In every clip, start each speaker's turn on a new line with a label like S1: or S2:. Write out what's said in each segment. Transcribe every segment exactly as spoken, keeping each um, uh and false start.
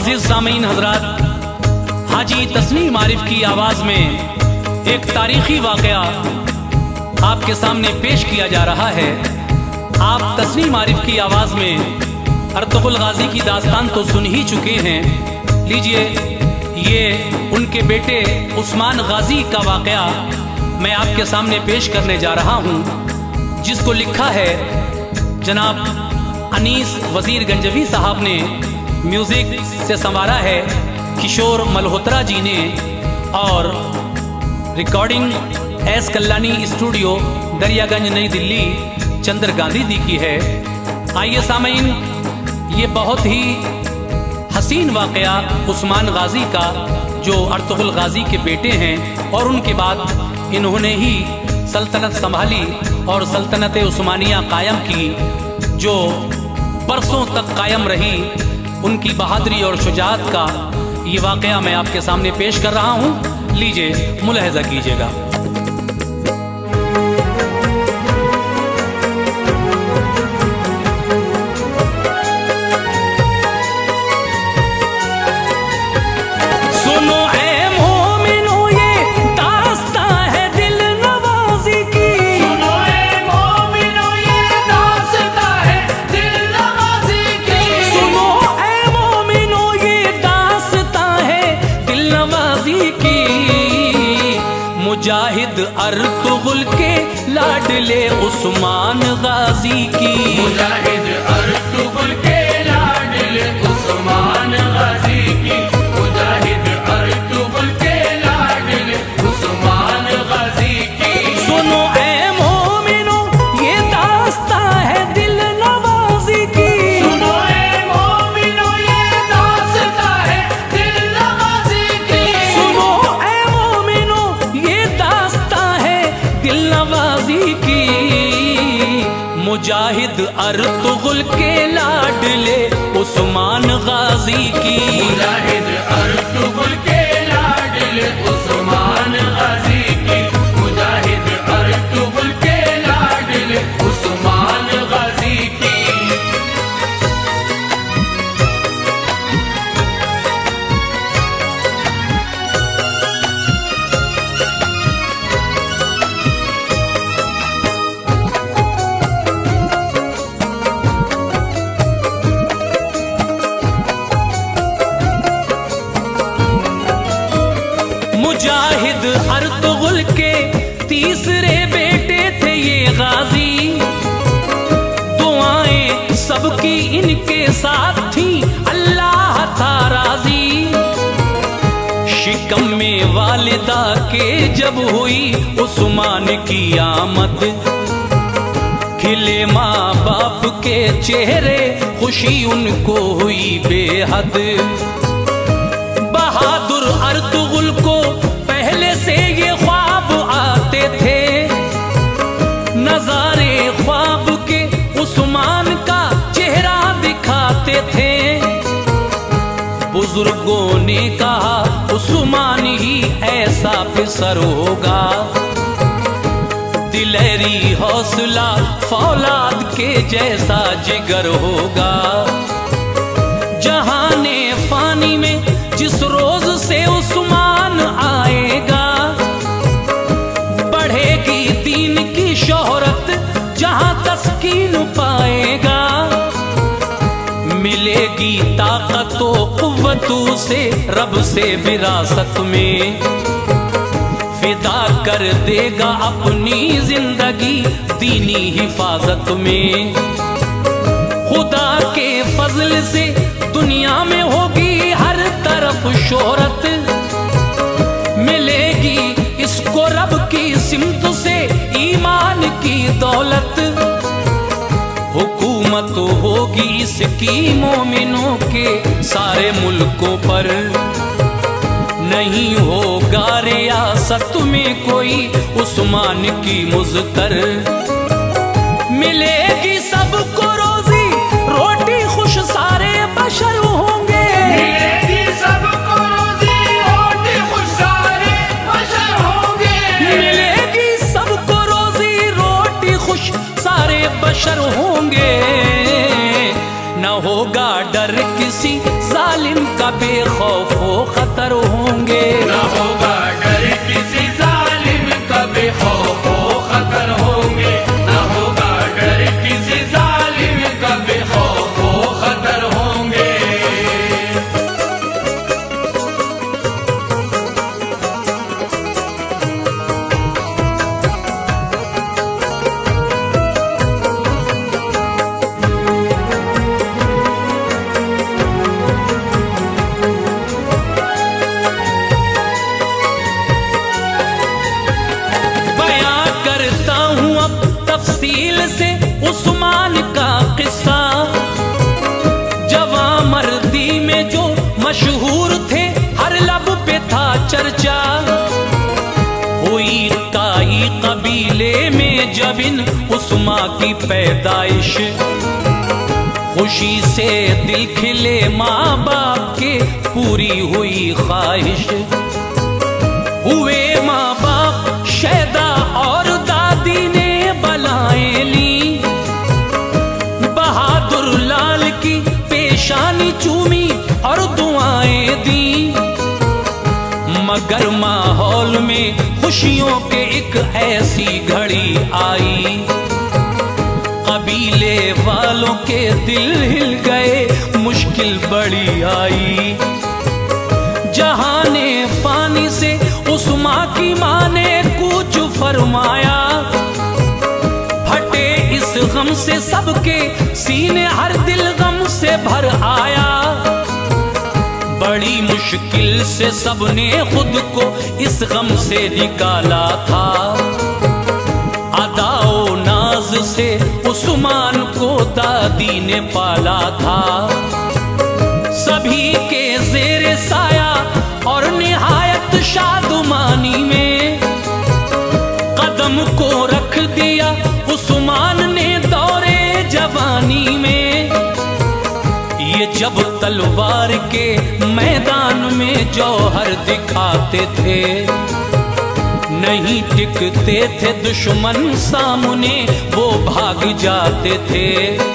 S1: मुअज़्ज़िज़ सामीन हज़रात, हाजी तस्नीम आरिफ की आवाज़ में एक तारीखी वाक़या आपके सामने पेश किया जा रहा है। आप तस्नीम आरिफ की आवाज़ में अर्तुग़रुल गाज़ी की दास्तान तो सुन ही चुके हैं। लीजिए, ये उनके बेटे उस्मान गाज़ी का वाक़या मैं आपके सामने पेश करने जा रहा हूँ, जिसको लिखा है जनाब अनीस वज़ीर गंजवी साहब ने, म्यूज़िक से संवारा है किशोर मल्होत्रा जी ने, और recording S Kallani studio Daryaganj New Delhi चंद्र गांधी दी की है। आइए सामीन, ये बहुत ही हसीन वाक़या उस्मान गाज़ी का, जो अर्तुग़रुल गाज़ी के बेटे हैं और उनके बाद इन्होंने ही सल्तनत संभाली और सल्तनत उस्मानिया कायम की, जो बरसों तक कायम रही। उनकी बहादुरी और शुजाअत का ये वाक़या मैं आपके सामने पेश कर रहा हूँ। लीजिए, मुलाहिज़ा कीजिएगा। सुनो ऐ मोमिनो, ये दास्तां है दिल नवाज़ी की।
S2: सुनो ऐ मोमिनो, ये दास्तां है दिल नवाज़ी की।
S1: सुनो ऐ मोमिनो, ये दास्तां है दिल नवाज़ी की। मुजाहिद अर्तुग़रुल के लाडले उस्मान गाज़ी की।
S2: मुजाहिद अर्तुग़रुल के लाडले उस्मान गाज़ी की। मुजाहिद अर्तुग़रुल के लाडले उस्मान गाज़ी की।
S1: सुनो ऐ मोमिनो, ये दास्तां है दिल नवाज़ी की।
S2: सुनो ऐ मोमिनो, ये दास्तां है दिल नवाज़ी की।
S1: सुनो ऐ मोमिनो, ये दास्तां है दिल नवाज़ी की। मुजाहिद अर्तुग़रुल के लाडले उस्मान गाज़ी की।
S2: मुजाहिद अर्तुग़रुल के लाडले उस्मान गाज़ी की। मुजाहिद अर्तुग़रुल के लाडले उस्मान गाज़ी की।
S1: मुजाहिद अर्तुग़रुल के तीसरे बेटे थे ये गाज़ी। दुआएं सबकी इनके साथ थी, अल्लाह था राज़ी। शिकम में वालिदा के जब हुई उस्मान की आमद, खिले माँ बाप के चेहरे, खुशी उनको हुई बेहद। बहादुर अर्तुग़रुल को पहले से ये ख्वाब आते थे, नज़ारे ख्वाब के उस्मान का चेहरा दिखाते थे। बुजुर्गों ने कहा उस्मान ही ऐसा फिसर होगा, दिलेरी हौसला फौलाद के जैसा जिगर होगा। जहाने फानी में जिस रोज से उस्मान आएगा, बढ़ेगी दीन की शोहरत, जहां तस्कीन पाएगा। मिलेगी ताकत व कुव्वतों से रब से विरासत में, फिदा कर देगा अपनी जिंदगी दीनी हिफाजत में। खुदा के फजल से दुनिया में होगी हर तरफ शोहरत, मिलेगी इसको रब की सिमत से ईमान की दौलत। हुकूमत होगी इसकी मोमिनों के सारे मुल्कों पर, नहीं होगा रियासत में कोई उस्मान की मुज़्तर। मिलेगी सबको रोजी रोटी खुश, सारे बशर होंगे।
S2: मिलेगी सबको रोजी रोटी खुश, सारे बशर होंगे।
S1: मिलेगी सबको रोजी रोटी खुश, सारे बशर होंगे। न होगा डर किसी जालिम का तफसील से उस्मान का किस्सा, जवां मर्दी में जो मशहूर थे, हर लब पे था चर्चा। हुई काई कबीले में जब इन उस्मा की पैदाइश, खुशी से दिल खिले माँ बाप के, पूरी हुई ख्वाहिश। हुए माँ बाप शैदा और दादी ने बलाएं ली, बहादुर लाल की पेशानी चूमी और दुआएं दी। मगर माहौल में खुशियों के एक ऐसी घड़ी आई, कबीले वालों के दिल हिल गए, मुश्किल बड़ी आई। जहाने फानी से उस्मा की माँ ने कुछ फरमाया, फटे इस गम से सबके सीने, हर दिल गम से भर आया। बड़ी मुश्किल से सबने खुद को इस गम से निकाला था, अदाओ नाज से उस्मान को दादी ने पाला था। सभी के ज़ेरे साया और निहायत शादुमानी में, कदम को रख दिया उस्मान ने दौरे जवानी में। ये जब तलवार के मैदान में जौहर दिखाते थे, नहीं टिकते थे दुश्मन सामने, वो भाग जाते थे।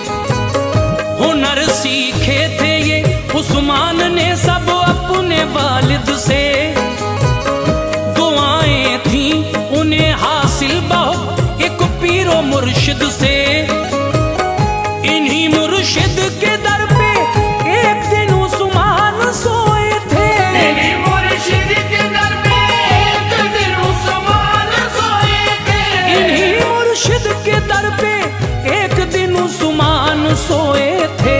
S1: हुनर सीखे थे ये उस्मान ने सब अपने वालिद से, दुआएं थी उन्हें हासिल बहुत एक पीरो मुर्शिद से। इन्हीं मुर्शिद के दर पे एक दिन उस्मान सोए थे,
S2: इन्हीं मुर्शिद के दर पे एक दिन उस्मान सोए थे।
S1: इन्हीं मुर्शिद के दर पे एक दिन उस्मान सोए थे।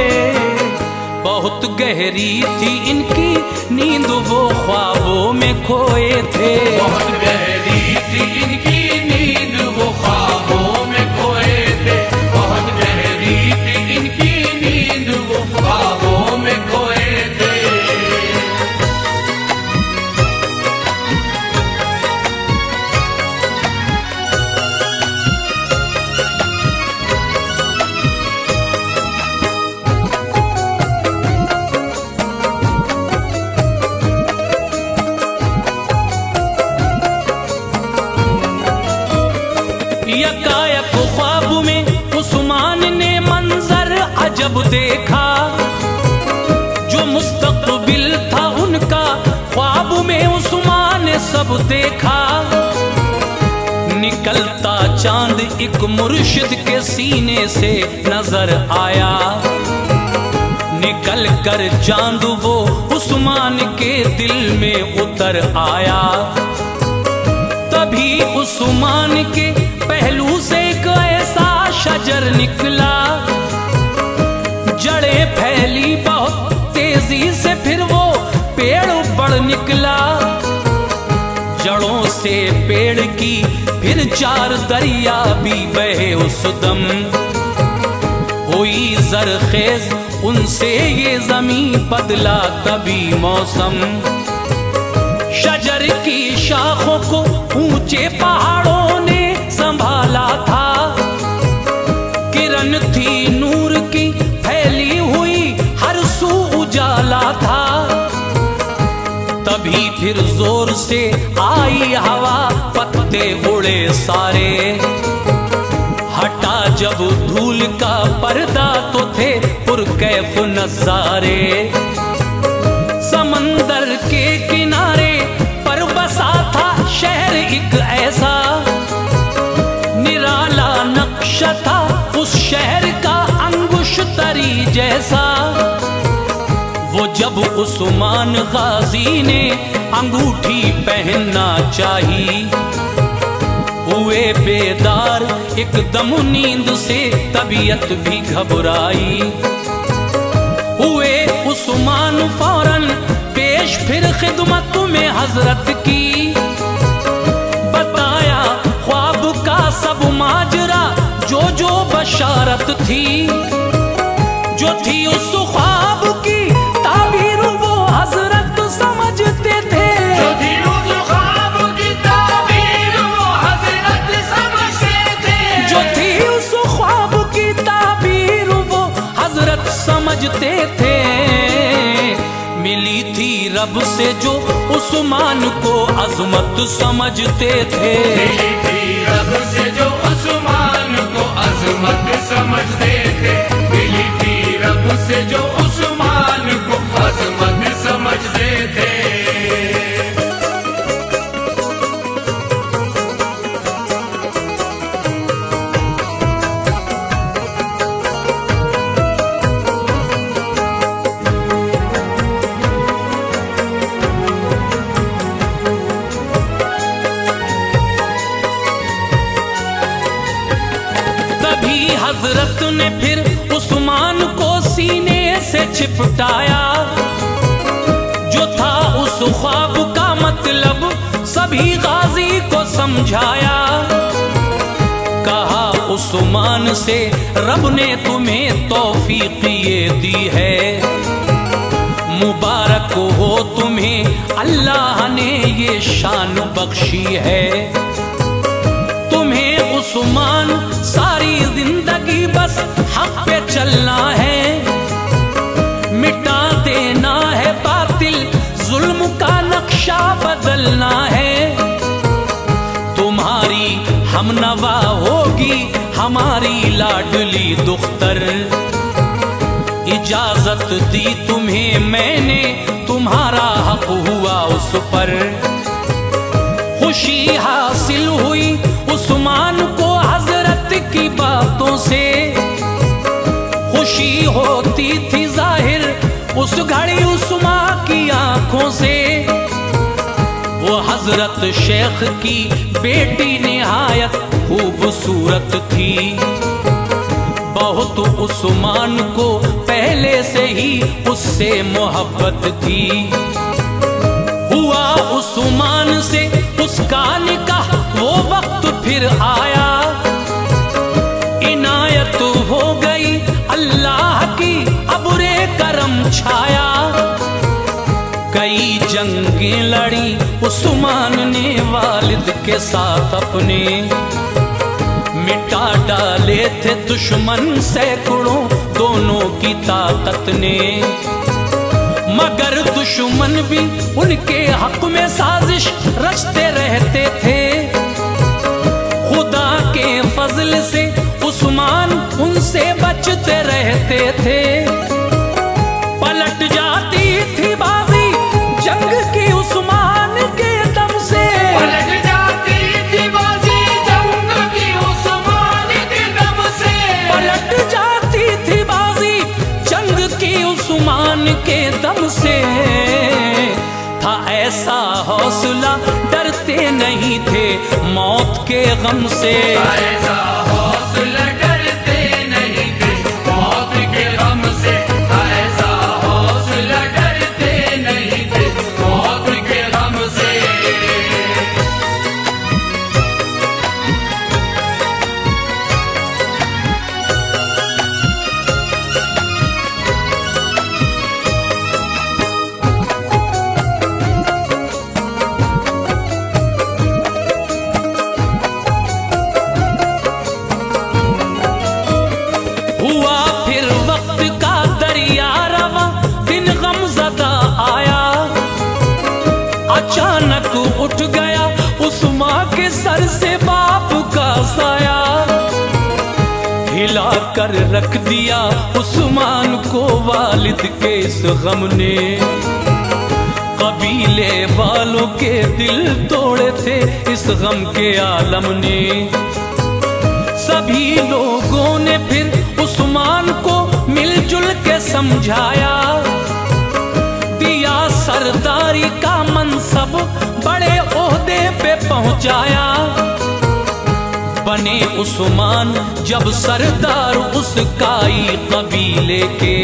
S1: बहुत गहरी थी इनकी नींद, वो ख्वाबों में खोए थे।
S2: बहुत गहरी थी इनकी नींद, वो ख्वाबों में खोए थे। बहुत गहरी थी इनकी नींद, वो ख्वाबों में खोए थे।
S1: यकायक ख्वाब में उस्मान ने मंजर अजब देखा, जो मुस्तकबिल था उनका ख्वाब में उस्मान ने सब देखा। निकलता चांद एक मुर्शिद के सीने से नजर आया, निकल कर चांद वो उस्मान के दिल में उतर आया। तभी उस्मान के पहलू से एक ऐसा शजर निकला, जड़ें फैली बहुत तेजी से, फिर वो पेड़ बढ़ निकला। जड़ों से पेड़ की फिर चार दरिया भी बहे उस दम, हुई जरखेज उनसे ये जमीन, बदला तभी मौसम। शजर की शाखों को ऊंचे पहाड़ों ने संभाला था, किरण थी नूर की फैली हुई, हर सू उजाला था। तभी फिर जोर से आई हवा, पत्ते उड़े सारे, हटा जब धूल का पर्दा तो थे पुरकैफ नजारे। समंदर के किनारे पर बसा था शहर एक ऐसा, निराला नक्शा था उस शहर का अंगुश तरी जैसा। वो जब उस्मान गाजी ने अंगूठी पहनना चाही, हुए बेदार एकदम नींद से, तबीयत भी घबराई। हुए उस्मान फौरन पेश फिर खिदमत में हजरत की, बताया ख्वाब का सब माजरा, जो बशारत थी, जो थी उस ख्वाब की ताबीर, वो हजरत समझते थे।
S2: जो थी उस ख्वाब की ताबीर, वो हजरत समझते थे।
S1: जो थी उस ख्वाब की ताबीर, वो हजरत समझते थे। मिली थी रब से जो उस्मान को अजमत समझते थे।
S2: मिली थी रब से जो उस्मान को अजमत समझते थे। मिली थी रब से जो उस्मान को अजमत समझते थे।
S1: हजरत ने फिर उस्मान को सीने से चिपटाया, जो था उस ख्वाब का मतलब सभी गाजी को समझाया। कहा उस्मान से रब ने तुम्हें तौफीक ये दी है, मुबारक हो तुम्हें अल्लाह ने ये शान बख्शी है। तुम्हें उस्मान सारी जिंदगी बस हक पे चलना है, मिटा देना है बातिल, जुल्म का नक्शा बदलना है। तुम्हारी हमनवा होगी हमारी लाडली दुख्तर, इजाजत दी तुम्हें मैंने, तुम्हारा हक हुआ उस पर। खुशी हासिल हुई उस्मान को हजरत की बातों से, खुशी होती थी जाहिर उस घड़ी उस्मान की आंखों से। वो हजरत शेख की बेटी निहायत खूबसूरत थी, बहुत उस्मान को पहले से ही उससे मोहब्बत थी। हुआ उस्मान से उसका निकाह, वो वक्त फिर आया, इनायत हो गई अल्लाह की, अबुरे करम छाया। कई जंगें लड़ी उस्मान ने वालिद के साथ अपने, मिटा डाले थे दुश्मन सैकड़ों दोनों की ताकत ने। मगर दुश्मन भी उनके हक में साजिश रचते रहते थे, खुदा के फजल से उस्मान उनसे बचते रहते थे। पलट जाती थी बाजी जंग की उस्मान के दम से,
S2: पलट जाती थी बाजी जंग की उस्मान के दम से।
S1: पलट जाती थी बाजी जंग की उस्मान के दम से। था ऐसा हौसला डरते नहीं थे मौत के गम से।
S2: ऐसा हौसला डरते नहीं थे मौत के गम से। ऐसा हौसला डरते नहीं थे मौत के गम से।
S1: हुआ फिर वक्त का दरिया रवा, दिन गमज़दा आया, अचानक उठ गया उस्मान के सर से बाप का साया। हिला कर रख दिया उस्मान को वालिद के इस गम ने, कबीले वालों के दिल तोड़े थे इस गम के आलम ने। सभी लोगों ने फिर उस्मान को मिलजुल के समझाया, दिया सरदारी का मनसब, बड़े ओहदे पे पहुंचाया। बने उस्मान जब सरदार उस काई कबीले के,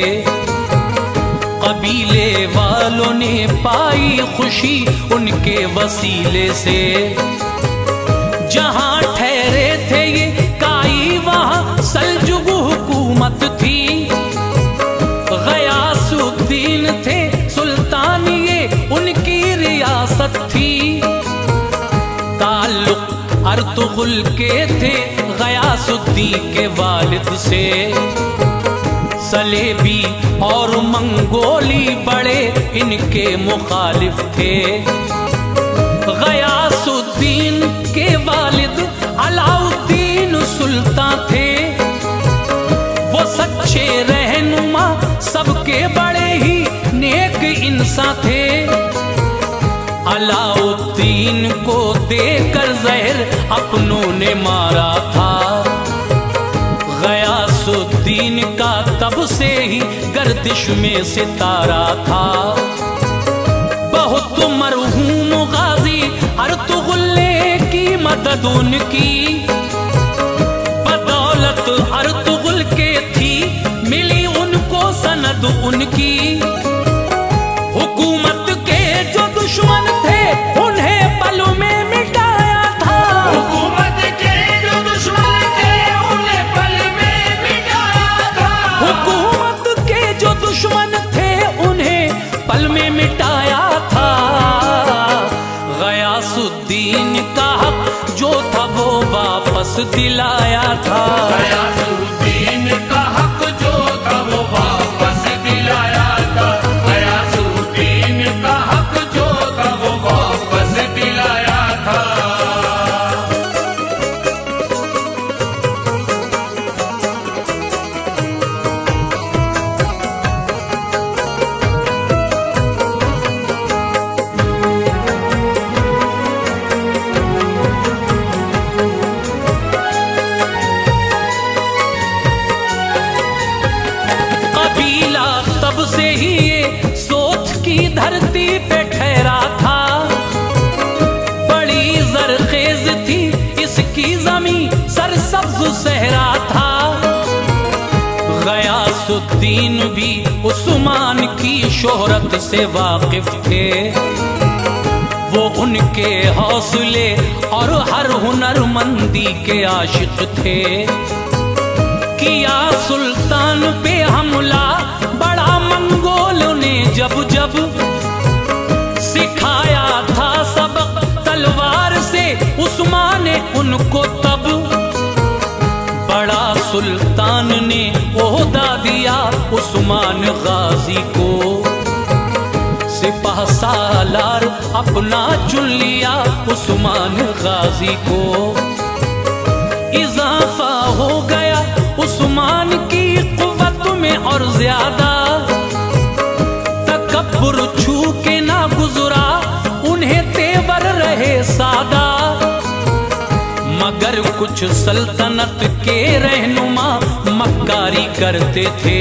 S1: कबीले वालों ने पाई खुशी उनके वसीले से। जहां ठहरे थे ये काई वहां हुकूमत थी। गयासुद्दीन थे सुल्तान, ये उनकी रियासत थी। ताल्लुक अर्तुगरुल के थे गयासुद्दीन के वालिद से। सलेबी और मंगोली बड़े इनके मुखालिफ थे। गयासुद्दीन के वालिद अलाउद्दीन सुल्तान थे। वो सच्चे रहनुमा सबके बड़े ही नेक इंसान थे। अलाउद्दीन को देकर जहर अपनों ने मारा था। गयासुद्दीन का तब से ही गर्दिश में सितारा था। बहुत मरहूम गाजी अर्तुगरुल की मदद उनकी, बदौलत अर्तुगरुल के थी मिली उनको सनद उनकी। हुकूमत के जो दुश्मन थे उन्हें पल में मिटाया था।
S2: हुकूमत के जो दुश्मन थे उन्हें पल में मिटाया था।
S1: हुकूमत के जो दुश्मन थे उन्हें पल में मिटाया था। गयासुद्दीन का हक जो था वो वापस दिलाया था।
S2: गयासुद्दीन का हक जो था वो वापस दिलाया था। गयासुद्दीन का हक जो था वो वापस दिलाया था।
S1: कबीला तब से ही ये सोच की धरती पे ठहरा था। बड़ी जरखेज थी इसकी जमीन, सरसब्ज सहरा था। गयासुद्दीन भी उस्मान की शोहरत से वाकिफ थे। वो उनके हौसले और हर हुनरमंदी के आशिक थे। किया सुल्तान पे हमला बड़ा मंगोलों ने जब जब, सिखाया था सबक तलवार से उस्मान ने उनको तब। बड़ा सुल्तान ने ओहदा दिया उस्मान गाजी को। सिपाह सालार अपना चुन लिया उस्मान गाजी को। इजाफा हो गया उस्मान की कुव्वत में और ज्यादा। तकब्बुर छू के ना गुजरा उन्हें तेवर रहे सादा। मगर कुछ सल्तनत के रहनुमा मक्कारी करते थे।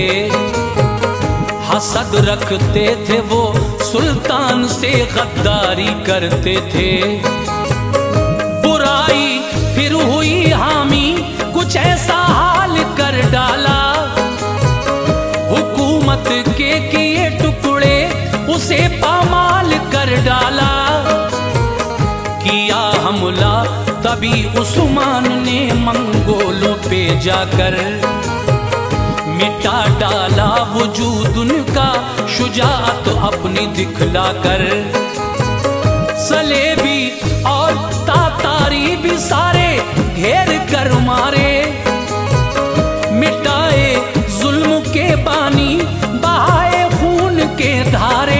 S1: हसद रखते थे वो सुल्तान से गद्दारी करते थे। बुराई फिर हुई हामी कुछ ऐसा हाल कर डाला। हुकूमत के किए टुकड़े उसे पामाल कर डाला। किया हमला तभी उस्मान ने मंगोलों पे जाकर। मिटा डाला वजूद उनका शुजाअत अपनी दिखलाकर। सलेबी और तातारी भी सारे घेर कर मारे। मिटाए जुल्म के पानी बहाए खून के धारे।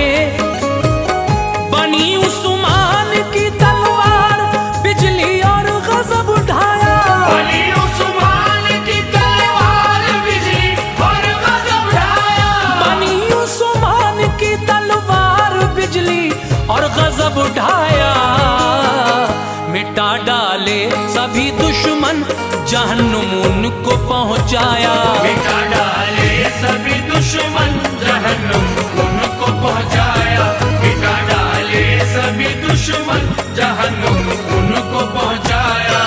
S1: बनी उस्मान की तलवार बिजली और गजब उठाया।
S2: बनी उस्मान की तलवार बिजली और गजब उठाया।
S1: बनी उस्मान की तलवार बिजली और गजब उठाया। मिटा डाले सभी दुश्मन जहन्नुम उनको पहुंचाया।
S2: मिटा डाले सभी दुश्मन जहन्नुम उनको पहुंचाया। मिटा डाले सभी दुश्मन जहन्नुम उनको पहुंचाया।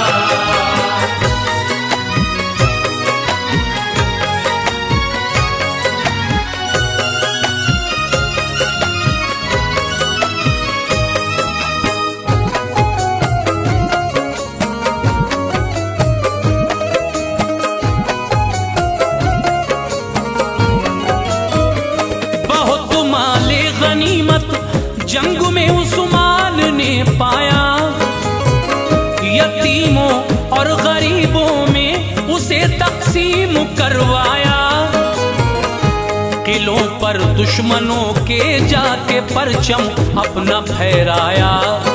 S1: फरमाया, यतीमों और गरीबों में उसे तकसीम करवाया। किलों पर दुश्मनों के जाके परचम अपना फहराया।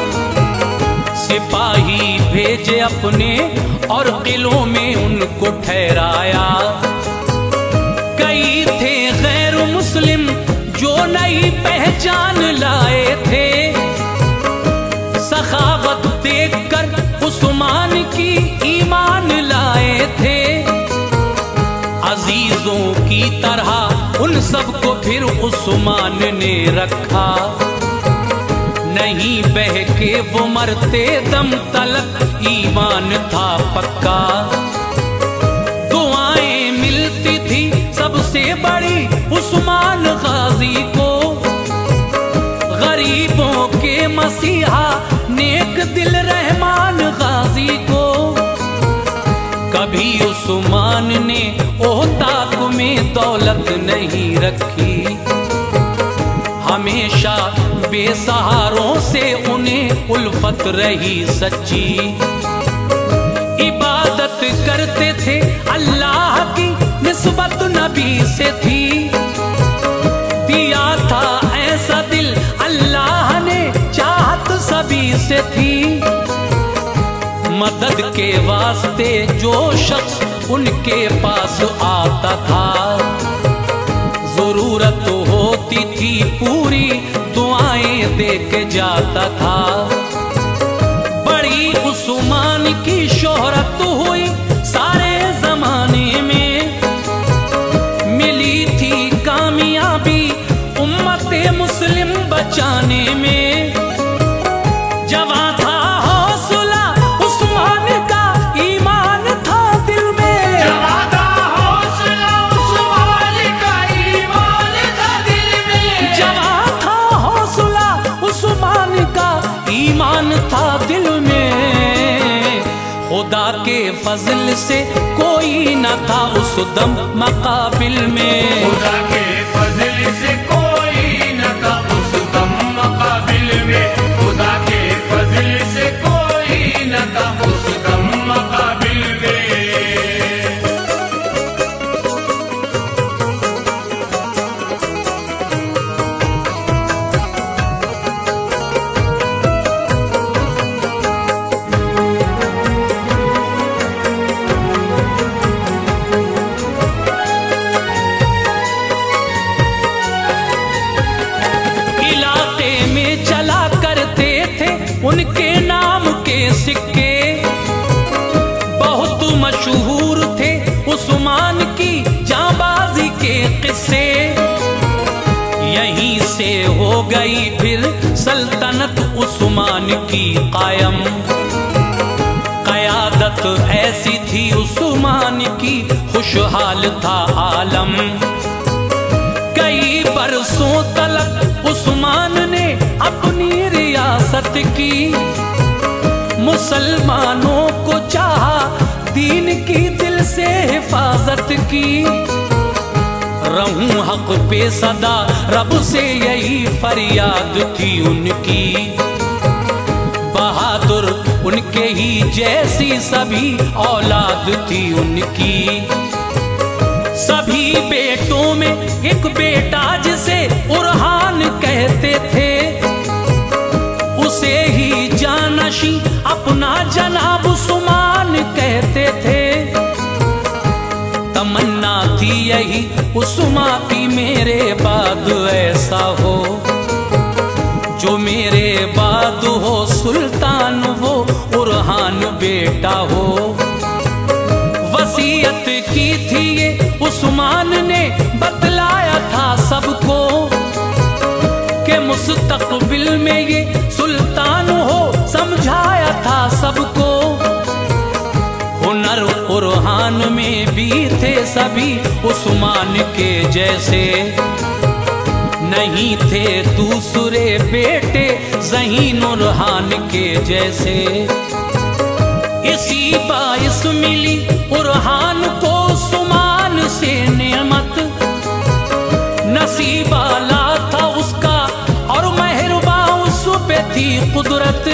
S1: सिपाही भेजे अपने और किलों में उनको ठहराया। कई थे गैर मुस्लिम जो नई पहचान लाए थे। सखावत देखकर उस्मान की ईमान लाए थे। अजीजों की तरह उन सबको फिर उस्मान ने रखा। नहीं बहके वो मरते दम तलक ईमान था पक्का। दुआएं मिलती थी सबसे बड़ी उस्मान गाजी को। गरीबों के मसीहा नेक दिल रहमान गाजी को। कभी उस्मान ने ओहताक में दौलत नहीं रखी। हमेशा बेसहारों से उन्हें उल्फत रही सच्ची। इबादत करते थे अल्लाह की निस्बत नबी से थी। दिया था ऐसा दिल अल्लाह ने चाहत सभी से थी। मदद के वास्ते जो शख्स उनके पास आता था, जरूरत होती थी पूरी दुआएं दे के जाता था। बड़ी उस्मान की शोहरत हुई सारे जमाने में। मिली थी कामयाबी उम्मते मुस्लिम बचाने में। जवां था हौसला उस्मान का ईमान था दिल में।
S2: जवां था हौसला उस्मान का ईमान था दिल में।
S1: जवां था हौसला उस्मान का ईमान था दिल में। खुदा के फजल से कोई न था उस दम मकाबिल में।
S2: खुदा के फजल से कोई न था उस दम मकाबिल में। खुदा के फजल से कोई न था उस दम मकाबिल में।
S1: उनके नाम के सिक्के बहुत मशहूर थे। उस्मान की जांबाजी के किस्से। यहीं से हो गई फिर सल्तनत उस्मान की कायम। कयादत ऐसी थी उस्मान की खुशहाल था आलम। कई बरसों तलक उस्मान ने अपनी रियासत की। मुसलमानों को चाहा दीन की दिल से हिफाजत की। रहूं हक पे सदा रब से यही फरियाद थी उनकी। बहादुर उनके ही जैसी सभी औलाद थी उनकी। सभी बेटों में एक बेटा जिसे उरहान कहते थे। उसे ही जानशी अपना जनाब उस्मान कहते थे। तमन्ना थी यही उस्मान की मेरे बाद ऐसा हो। जो मेरे बाद हो सुल्तान वो उरहान बेटा हो। वसीयत की थी ये उस्मान ने बतलाया था सबको। के मुस्तकबिल में ये सुल्तान हो समझाया था सबको। हुनर उरहान में भी थे सभी उस्मान के जैसे। नहीं थे दूसरे बेटे ज़हीन उरहान के जैसे। इसी बाइस मिली उरहान को उस्मान से नेमत। नसीबाला था उसका और मेहरबान उस पे थी कुदरत।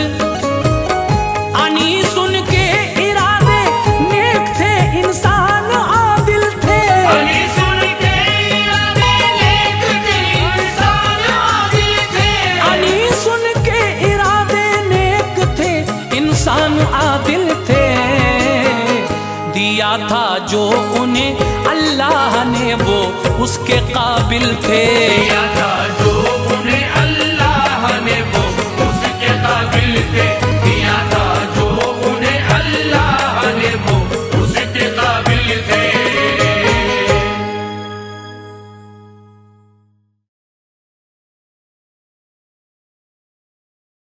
S1: अनी सुन के इरादे नेक थे, इंसान आदिल थे।
S2: अनी सुन के इरादे नेक थे, इंसान आदिल थे।
S1: अनी सुन के इरादे नेक थे, इंसान आदिल थे। दिया था जो उन्हें अल्लाह ने वो उसके काबिल थे।
S2: दिया था जो उन्हें अल्लाह ने वो उसके काबिल थे। दिया था जो उन्हें अल्लाह ने वो